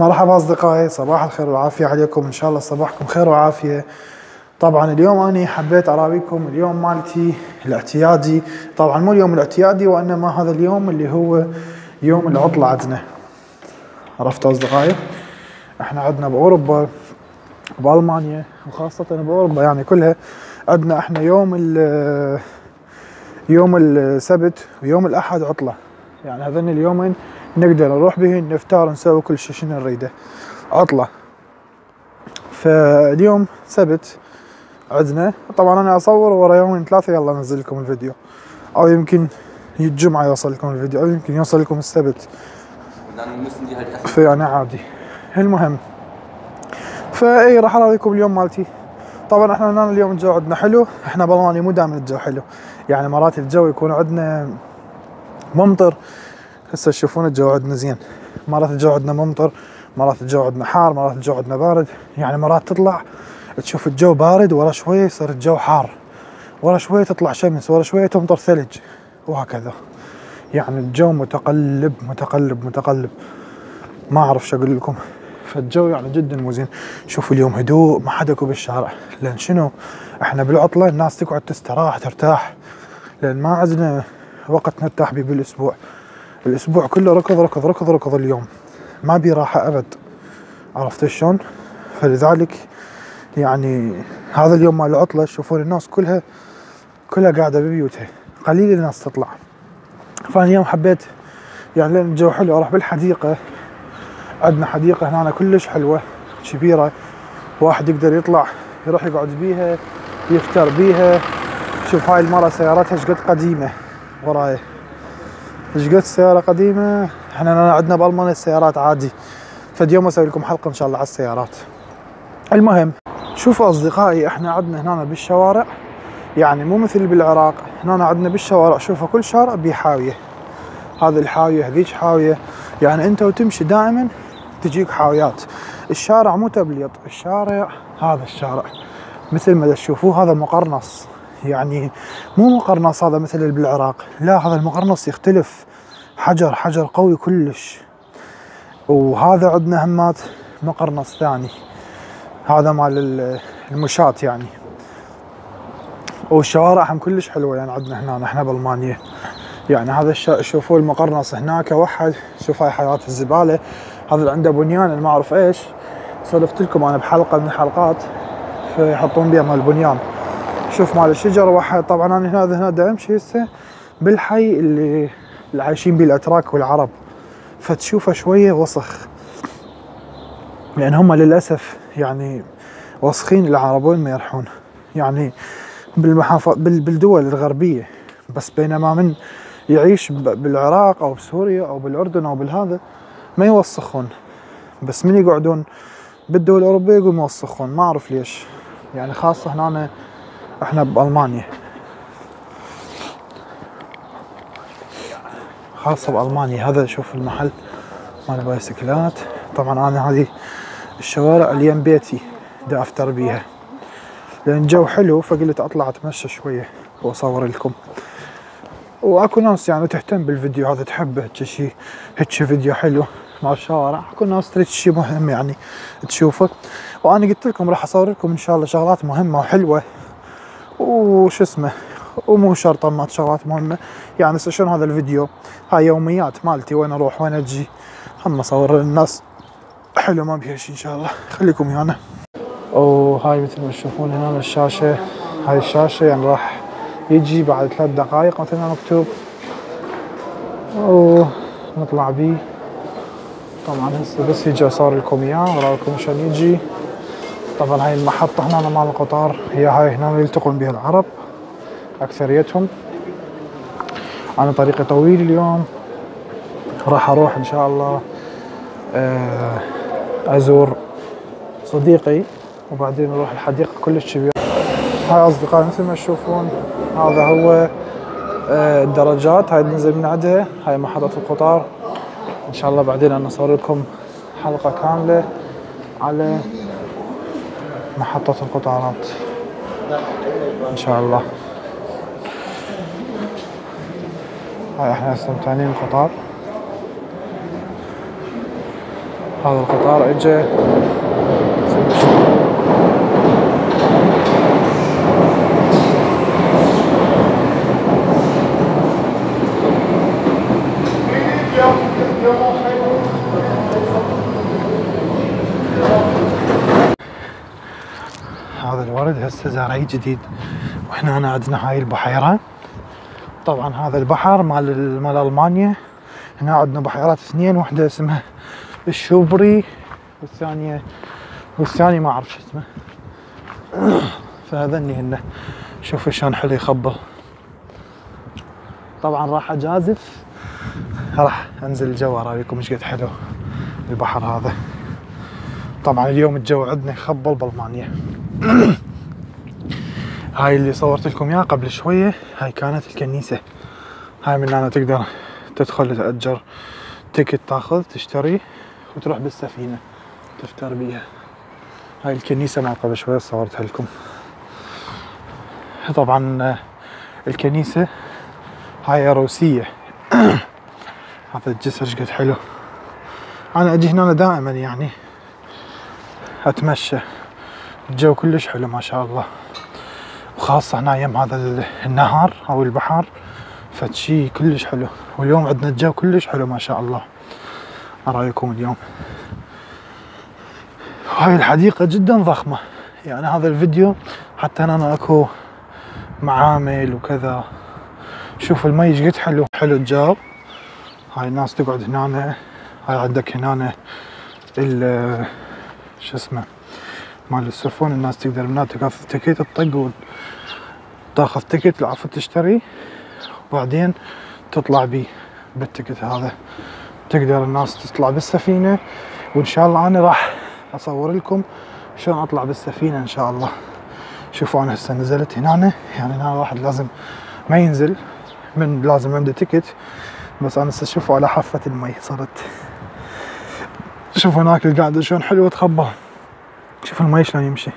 مرحبا أصدقائي، صباح الخير والعافية عليكم. إن شاء الله صباحكم خير وعافية. طبعا اليوم أنا حبيت أراويكم اليوم مالتي الاعتيادي. طبعا مو اليوم الاعتيادي، وإنما هذا اليوم اللي هو يوم العطلة عندنا. عرفتوا أصدقائي؟ إحنا عندنا بأوروبا بألمانيا وخاصة بأوروبا يعني كلها عندنا إحنا يوم السبت ويوم الأحد عطلة. يعني هذين اليومين نقدر نروح بهن نفتار نسوي كل شيء شنو نريده، عطلة. فاليوم سبت عندنا، طبعا انا اصور ورا يومين ثلاثة يلا انزل لكم الفيديو، او يمكن الجمعة يوصل لكم الفيديو، او يمكن يوصل لكم السبت، فيعني عادي. المهم فاي راح اراويكم اليوم مالتي. طبعا احنا هنا اليوم الجو عندنا حلو. احنا بالمانيا مو دائما الجو حلو، يعني مرات الجو يكون عندنا ممطر. هسه تشوفون الجو عندنا زين، مرات الجو عندنا ممطر، مرات الجو عندنا حار، مرات الجو عندنا بارد. يعني مرات تطلع تشوف الجو بارد، ورا شوية يصير الجو حار، ورا شوية تطلع شمس، ورا شوية تمطر ثلج، وهكذا. يعني الجو متقلب متقلب متقلب، ما أعرف شو أقول لكم. فالجو يعني جدا مو زين. شوفوا اليوم هدوء، ما حدا اكو بالشارع، لأن شنو؟ احنا بالعطلة الناس تقعد تستراح ترتاح، لأن ما عندنا وقت نرتاح بيه بالأسبوع. الأسبوع كله ركض ركض ركض ركض، اليوم ما بي راحة أبد. عرفت شلون؟ فلذلك يعني هذا اليوم مال العطلة تشوفون الناس كلها قاعدة ببيوتها، قليل الناس تطلع. فأنا اليوم حبيت يعني لأن الجو حلو أروح بالحديقة. عندنا حديقة هنا كلش حلوة كبيرة، واحد يقدر يطلع يروح يقعد بيها يفتر بيها. شوف هاي المرة سيارتها شقد قديمة وراي، شقد سيارة قديمة. احنا عندنا بألمانيا السيارات عادي، فاليوم اسوي لكم حلقة ان شاء الله على السيارات. المهم شوفوا اصدقائي، احنا عندنا هنا بالشوارع يعني مو مثل بالعراق. هنا عندنا بالشوارع شوفوا كل شارع بيه حاوية، هذه الحاوية هذيك حاوية، يعني انت وتمشي دائما تجيك حاويات. الشارع مو تبليط، الشارع هذا الشارع مثل ما تشوفوه هذا مقرنص، يعني مو مقرنص هذا مثل اللي بالعراق، لا هذا المقرنص يختلف، حجر قوي كلش. وهذا عندنا همات مقرنص ثاني، هذا مال المشاة يعني. والشوارع هم كلش حلوة يعني عندنا هنا احنا بالمانيا. يعني هذا شوفوا المقرنص هناك وحد، شوف هاي حياة الزبالة. هذا اللي عنده بنيان ما اعرف ايش، سولفت لكم انا بحلقة من الحلقات، فيحطون بيها مال البنيان. شوف مال الشجر واحد. طبعا انا هنا دا امشي هسه بالحي اللي عايشين بيه الاتراك والعرب، فتشوفه شوية وسخ، لان هم للاسف يعني وسخين العرب وين ما يروحون، يعني بالدول الغربية. بس بينما من يعيش بالعراق او بسوريا او بالاردن او بالهذا ما يوسخون، بس من يقعدون بالدول الاوروبية يقوم يوسخون، ما اعرف ليش. يعني خاصة هنا احنا بالمانيا، خاصة بالمانيا. هذا شوف المحل مال البايسكلات. طبعا انا هذه الشوارع اللي يم بيتي دا افتر بيها، لان الجو حلو فقلت اطلع اتمشى شوية واصور لكم. واكو ناس يعني تهتم بالفيديو هذا، تحب هيك فيديو حلو مع الشوارع. اكو ناس تريد شيء مهم يعني تشوفه، وانا قلت لكم راح اصور لكم ان شاء الله شغلات مهمة وحلوة وش اسمه، ومو شرط ما شغلات مهمة. يعني شلون هذا الفيديو هاي يوميات مالتي، وين اروح وين اجي، هم اصور للناس حلو ما بيها شيء ان شاء الله. خليكم ويانا. وهاي مثل ما تشوفون هنا الشاشة، هاي الشاشة يعني راح يجي بعد 3 دقائق مثل ما مكتوب، ونطلع بيه. طبعا هسه بس يجي اصور لكم اياه وراكم شلون يجي. طبعا هاي المحطة هنا مال القطار، هي هاي هنا يلتقون بها العرب اكثريتهم. انا طريقي طويل اليوم، راح اروح ان شاء الله ازور صديقي، وبعدين نروح الحديقة كلش كبيرة. هاي اصدقائي مثل ما تشوفون هذا هو الدرجات، هاي ننزل من عندها، هاي محطة القطار. ان شاء الله بعدين انا اصور لكم حلقة كاملة على محطة القطارات ان شاء الله. هاي احنا هسه متعنين القطار. هذا القطار اجى. هذا الورد هسه زارعيه جديد، واحنا هنا عندنا هاي البحيرة. طبعا هذا البحر مال المانيا. هنا عندنا بحيرات اثنين، واحدة اسمها الشوبري والثاني ما اعرف شو اسمه. فهذني هنا شوفوا شلون حلو يخبل. طبعا راح اجازف، راح انزل الجو اراويكم ايش قد حلو البحر هذا. طبعا اليوم الجو عندنا يخبل بالمانيا. هاي اللي صورت لكم اياها قبل شويه، هاي كانت الكنيسه. هاي من هنا تقدر تدخل تأجر تيكت، تاخذ تشتري وتروح بالسفينه تفتر بيها. هاي الكنيسه مال قبل شويه صورتها لكم. طبعا الكنيسه هاي روسيه. هذا الجسر ايش قد حلو. انا اجي هنا دائما يعني اتمشى، الجو كلش حلو ما شاء الله، وخاصة هنا يم هذا النهر او البحر فشي كلش حلو. واليوم عندنا الجو كلش حلو ما شاء الله. ارايكم اليوم هاي الحديقة جدا ضخمة، يعني هذا الفيديو حتى انا اكو معامل وكذا. شوف المي ايش قد حلو، حلو الجو. هاي الناس تقعد هنا. هاي عندك هنا شو اسمه مال السفن، الناس تقدر هنا تاخذ تيكت تطق وتاخذ تيكت العفو تشتري، وبعدين تطلع بيه بالتيكت هذا. تقدر الناس تطلع بالسفينة، وان شاء الله انا راح اصور لكم شلون اطلع بالسفينة ان شاء الله. شوفوا انا هسه نزلت هنا، يعني هنا واحد لازم ما ينزل من لازم عنده تيكت، بس انا هسه شوفوا على حافة المي صرت. شوفوا هناك القاعدة شلون حلوة تخبل. شوف المي شلون يمشي.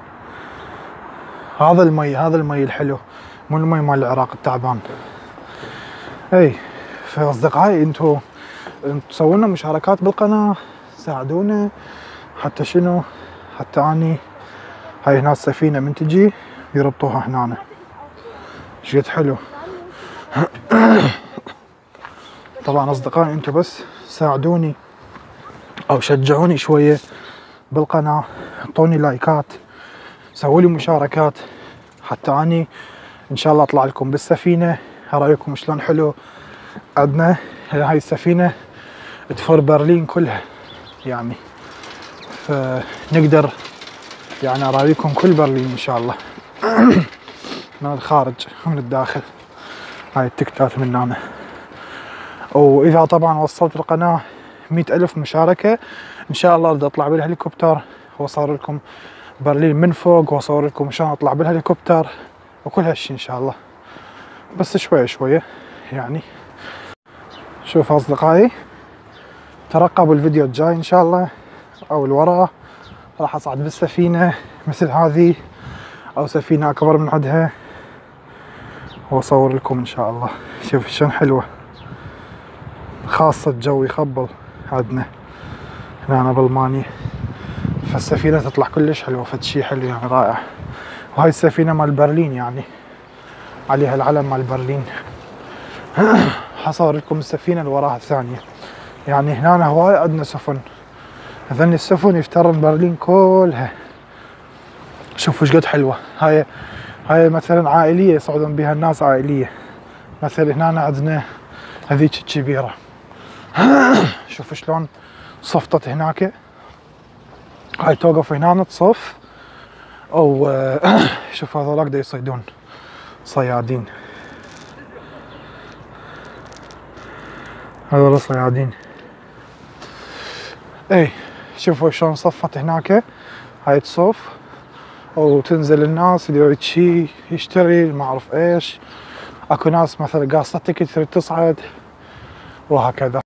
هذا المي الحلو، مو المي مال العراق التعبان. اي فاصدقائي انتو سووا لنا مشاركات بالقناة، ساعدونا حتى شنو، حتى اني هاي هنا السفينة من تجي يربطوها هنا. ايش قد حلو. طبعا اصدقائي انتو بس ساعدوني او شجعوني شوية بالقناة، اعطوني لايكات، سووا لي مشاركات حتى اني ان شاء الله اطلع لكم بالسفينة. ارايكم شلون حلو عندنا هاي السفينة تفر برلين كلها، يعني فنقدر يعني اراويكم كل برلين ان شاء الله. من الخارج ومن الداخل. هاي التكتات من هنا. واذا طبعا وصلت القناة 100,000 مشاركة ان شاء الله بدي اطلع بالهليكوبتر واصور لكم برلين من فوق، واصور لكم شلون اطلع بالهليكوبتر وكل هالشي ان شاء الله، بس شوية شوية يعني. شوف اصدقائي ترقبوا الفيديو الجاي ان شاء الله او اللي وراه، راح اصعد بالسفينة مثل هذه او سفينة اكبر من عندها واصور لكم ان شاء الله. شوف شلون حلوة، خاصة الجو يخبل عندنا هنا بالمانيا، فالسفينة تطلع كلش حلوة، فشي حلو يعني رائع. وهاي السفينة مال برلين يعني عليها العلم مال برلين. حصور لكم السفينة اللي وراها الثانية. يعني هنا هواي عندنا سفن، هذني السفن يفترن برلين كلها. شوفوا ايش قد حلوة. هاي مثلا عائلية يصعدون بها الناس، عائلية. مثلا هنا عندنا هذيك الكبيرة. شوفوا شلون صفطت هناك. هاي توقف هنا تصف، او شوف هذولاك دا يصيدون صيادين، هذول صيادين. اي شوفوا شلون صفت هناك. هاي تصف او تنزل الناس اللي يريد شي يشتري ما اعرف ايش. اكو ناس مثلا قاصة تكت تريد تصعد وهكذا.